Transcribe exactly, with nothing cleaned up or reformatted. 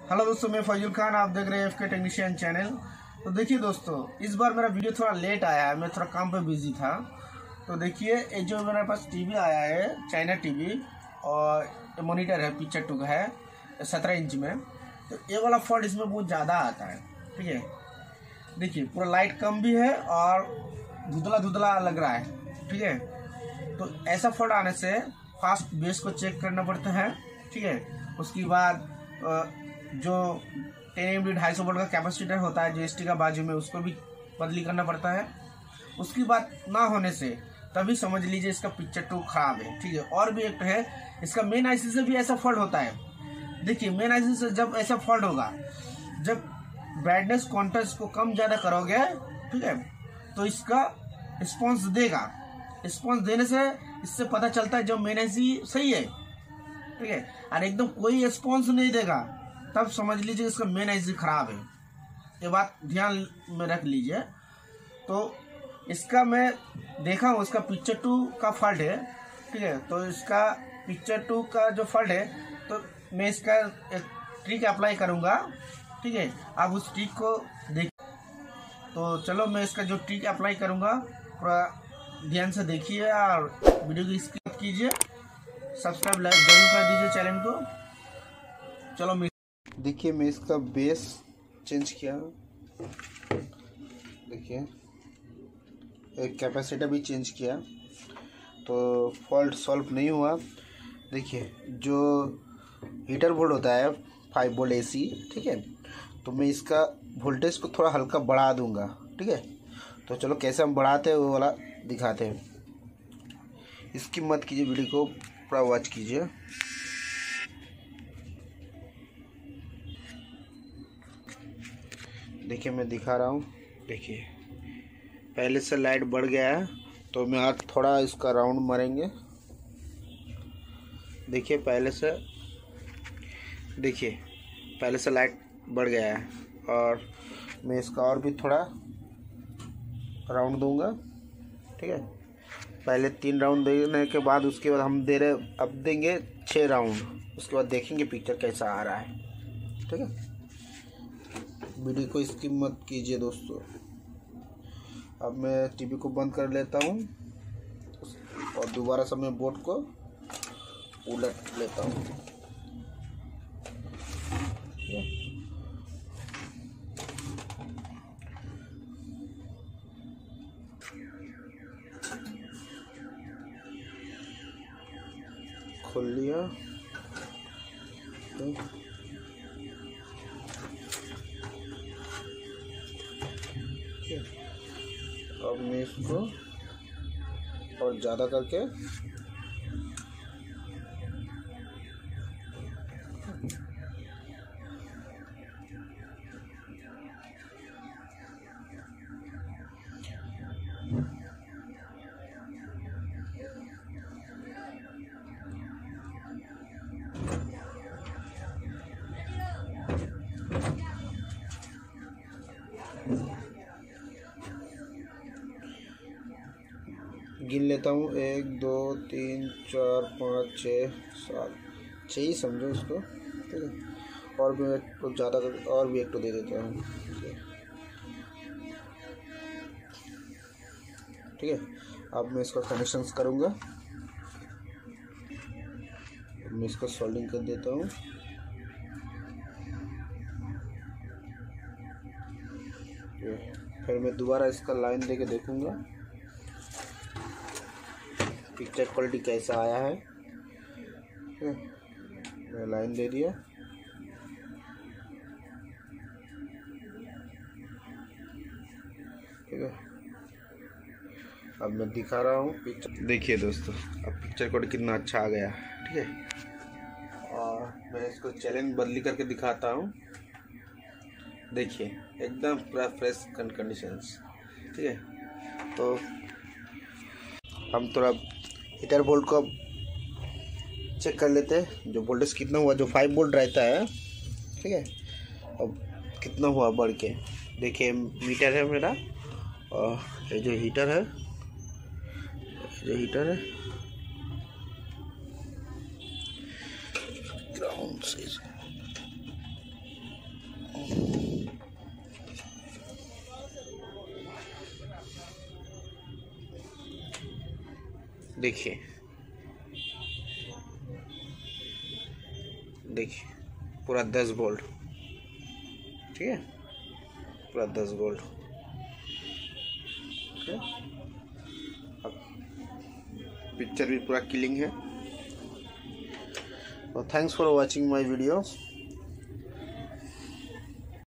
Hello दोस्तों, मैं फैजुल खान, आप देख रहे हैं एफ के टेक्नीशियन चैनल। तो देखिए दोस्तों, इस बार मेरा वीडियो थोड़ा लेट आया है, मैं थोड़ा काम पे बिजी था। तो देखिए, ये जो मेरे पास टीवी आया है, चाइना टीवी, और मॉनिटर है, पिक्चर टू का है सत्रह इंच में। तो ये वाला फॉल्ट इसमें बहुत ज़्यादा आता है। ठीक है, देखिए पूरा लाइट कम भी है और धुंधला धुंधला लग रहा है। ठीक है, तो ऐसा फॉल्ट आने से फास्ट बेस को चेक करना पड़ता है। ठीक है, उसके बाद जो टेन एम डी ढाई सौ वोल्ट का कैपेसिटर होता है जो एस टी का बाजू में, उसको भी बदली करना पड़ता है। उसकी बात ना होने से तभी समझ लीजिए इसका पिक्चर टू खराब है। ठीक है, और भी एक है, इसका मेन आईसी से भी ऐसा फॉल्ट होता है। देखिए, मेन आईसी से जब ऐसा फॉल्ट होगा, जब ब्राइटनेस कॉन्ट्रास्ट को कम ज़्यादा करोगे, ठीक है, तो इसका रिस्पॉन्स देगा। रिस्पॉन्स देने से इससे पता चलता है जब मेन आईसी सही है। ठीक है, और एकदम कोई रिस्पॉन्स नहीं देगा, तब समझ लीजिए इसका मेन आईसी खराब है। ये बात ध्यान में रख लीजिए। तो इसका मैं देखा हूँ, इसका पिक्चर टू का फॉल्ट है। ठीक है, तो इसका पिक्चर टू का जो फॉल्ट है, तो मैं इसका एक ट्रिक अप्लाई करूँगा। ठीक है, आप उस ट्रिक को देख। तो चलो, मैं इसका जो ट्रिक अप्लाई करूँगा पूरा ध्यान से देखिए और वीडियो की स्किप कीजिए। सब्सक्राइब लाइक जरूर कर दीजिए चैनल को। चलो, मैं देखिए, मैं इसका बेस चेंज किया। देखिए, एक कैपेसिटर भी चेंज किया, तो फॉल्ट सॉल्व नहीं हुआ। देखिए, जो हीटर वोल्ट होता है फाइव वोल्ट एसी, ठीक है, तो मैं इसका वोल्टेज को थोड़ा हल्का बढ़ा दूंगा। ठीक है, तो चलो कैसे हम बढ़ाते हैं वो वाला दिखाते हैं। इसकी मत कीजिए, वीडियो को पूरा वॉच कीजिए। देखिए, मैं दिखा रहा हूँ। देखिए, पहले से लाइट बढ़ गया है, तो मैं आज थोड़ा इसका राउंड मारेंगे। देखिए, पहले से देखिए पहले से लाइट बढ़ गया है, और मैं इसका और भी थोड़ा राउंड दूंगा। ठीक है, पहले तीन राउंड देने के बाद उसके बाद हम दे रहे अब देंगे छः राउंड। उसके बाद देखेंगे पिक्चर कैसा आ रहा है। ठीक है, वीडियो को स्किप मत कीजिए दोस्तों। अब मैं टीवी को बंद कर लेता हूँ और दोबारा से मैं बोर्ड को उलट लेता हूँ। खोल लिया। तो अब मैं इसको और ज़्यादा करके गिन लेता हूँ। एक दो तीन चार पाँच छः सात, छः ही समझो इसको। ठीक है, और भी एक तो ज़्यादा कर और भी एक तो दे देता हूँ। ठीक है, अब मैं इसका कनेक्शंस करूँगा। मैं इसको सोल्डिंग कर देता हूँ। फिर मैं दोबारा इसका लाइन देके देखूँगा पिक्चर क्वालिटी कैसा आया है। मैं लाइन दे दिया। ठीक है, अब मैं दिखा रहा हूँ पिक्चर। देखिए दोस्तों, अब पिक्चर क्वालिटी कितना अच्छा आ गया। ठीक है, और मैं इसको चैलेंज बदली करके दिखाता हूँ। देखिए, एकदम पूरा फ्रेश कंडीशंस। ठीक है, तो हम थोड़ा हीटर वोल्ट को चेक कर लेते हैं, जो वोल्टेज कितना हुआ, जो फाइव वोल्ट रहता है। ठीक है, अब कितना हुआ बढ़ के। देखिए, मीटर है मेरा, और ये जो हीटर है, जो हीटर है ग्राउंड से देखिए देखिए पूरा दस वोल्ट, ठीक है, पूरा दस वोल्ट। अब पिक्चर भी पूरा क्लियर है। Thanks for watching my video.